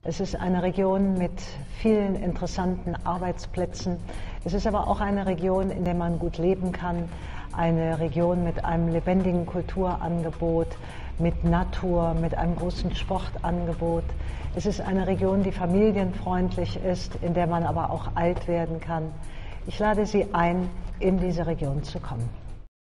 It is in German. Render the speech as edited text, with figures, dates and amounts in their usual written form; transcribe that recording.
Es ist eine Region mit vielen interessanten Arbeitsplätzen. Es ist aber auch eine Region, in der man gut leben kann. Eine Region mit einem lebendigen Kulturangebot, mit Natur, mit einem großen Sportangebot. Es ist eine Region, die familienfreundlich ist, in der man aber auch alt werden kann. Ich lade Sie ein, in diese Region zu kommen.